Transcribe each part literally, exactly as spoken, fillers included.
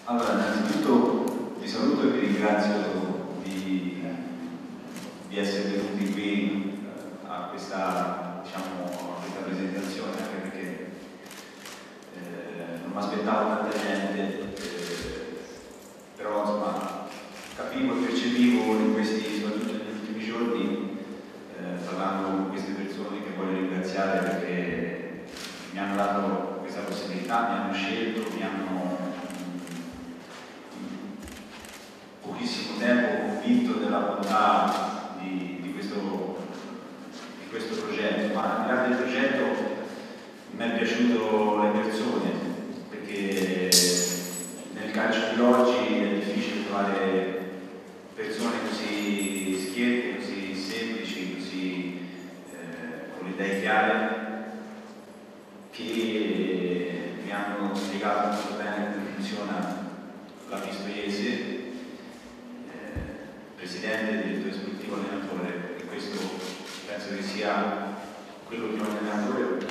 Allora, innanzitutto vi saluto e vi ringrazio di, di essere venuti qui a questa, diciamo, a questa presentazione, anche perché eh, non mi aspettavo tanta gente, eh, però insomma capivo e percepivo in questi, soprattutto negli ultimi giorni, eh, parlando con queste persone che voglio ringraziare perché mi hanno dato questa possibilità, mi hanno scelto, mi hanno pochissimo tempo convinto della bontà di, di, questo, di questo progetto, ma al di là del progetto mi è piaciuto le persone, perché nel calcio di oggi è difficile trovare persone così schiette, così semplici, così eh, con le idee chiare, che mi hanno spiegato molto bene come funziona la Pistoiese, presidente, direttore sportivo, allenatore, e questo penso che sia quello che un allenatore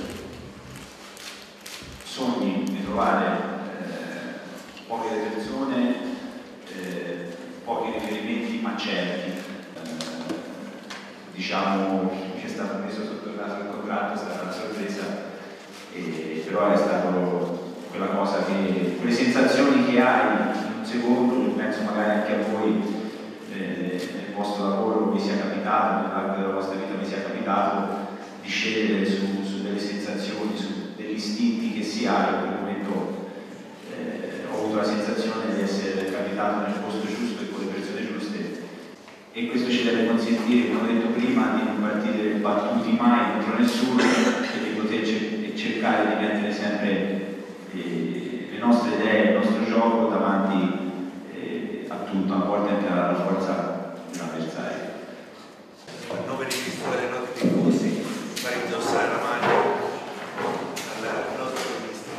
sogni di trovare eh, poche persone, eh, pochi riferimenti ma certi. Eh, diciamo che è stato messo sotto il naso il contratto, è stata una sorpresa, e, però è stato quella cosa che, quelle sensazioni che hai in un secondo, penso magari anche a voi nel vostro lavoro vi sia capitato, nell'arco della vostra vita vi sia capitato di scegliere su, su delle sensazioni, su degli istinti che si ha. In quel momento eh, ho avuto la sensazione di essere capitato nel posto giusto e con le persone giuste, e questo ci deve consentire, come ho detto prima, di non partire battuti mai contro nessuno e di poter cer cercare di mettere sempre eh, le nostre idee, il nostro gioco davanti a tutto, a volte anche alla forza dell'avversario. A nome di Cristo delle note tifosi, fare indossare la maglia al nostro ministro.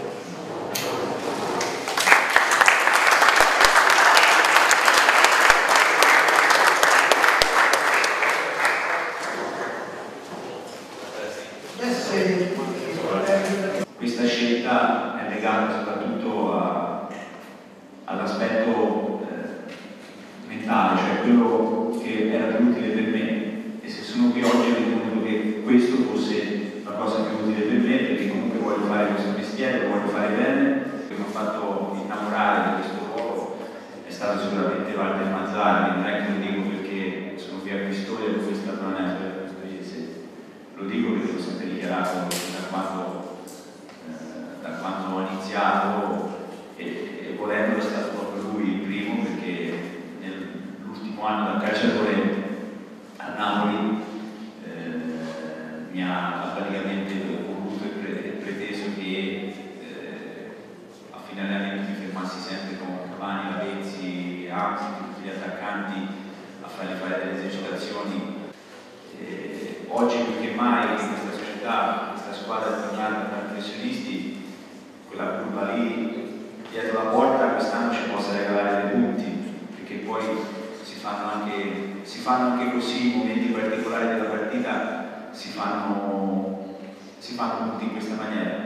Questa scelta è legata soprattutto all'aspetto mentale, cioè quello che era più utile per me, e se sono qui oggi ho ritenuto che questo fosse la cosa più utile per me, perché comunque voglio fare questo mestiere, lo voglio fare bene. Che mi ha fatto innamorare di questo ruolo è stato sicuramente Walter Mazzarri. Non è che lo dico perché sono qui a Pistoia e questa non è la storia pistoiese, lo dico perché l'ho sempre dichiarato da quando, eh, da quando ho iniziato, e, e volendo è stato proprio lui il primo, perché nell'ultimo anno da calciatore a Napoli eh, mi ha praticamente voluto e pre preteso che eh, a fine allenamento mi fermassi sempre con Cavani, Lavezzi, Amsi, tutti gli attaccanti, a fargli fare delle esercitazioni. Eh, oggi più che mai in questa società, questa squadra è tornata da professionisti, quella curva lì dietro la porta quest'anno ci possa regalare dei punti, perché poi si fanno anche, si fanno anche così i momenti particolari della partita, si fanno, si fanno punti in questa maniera.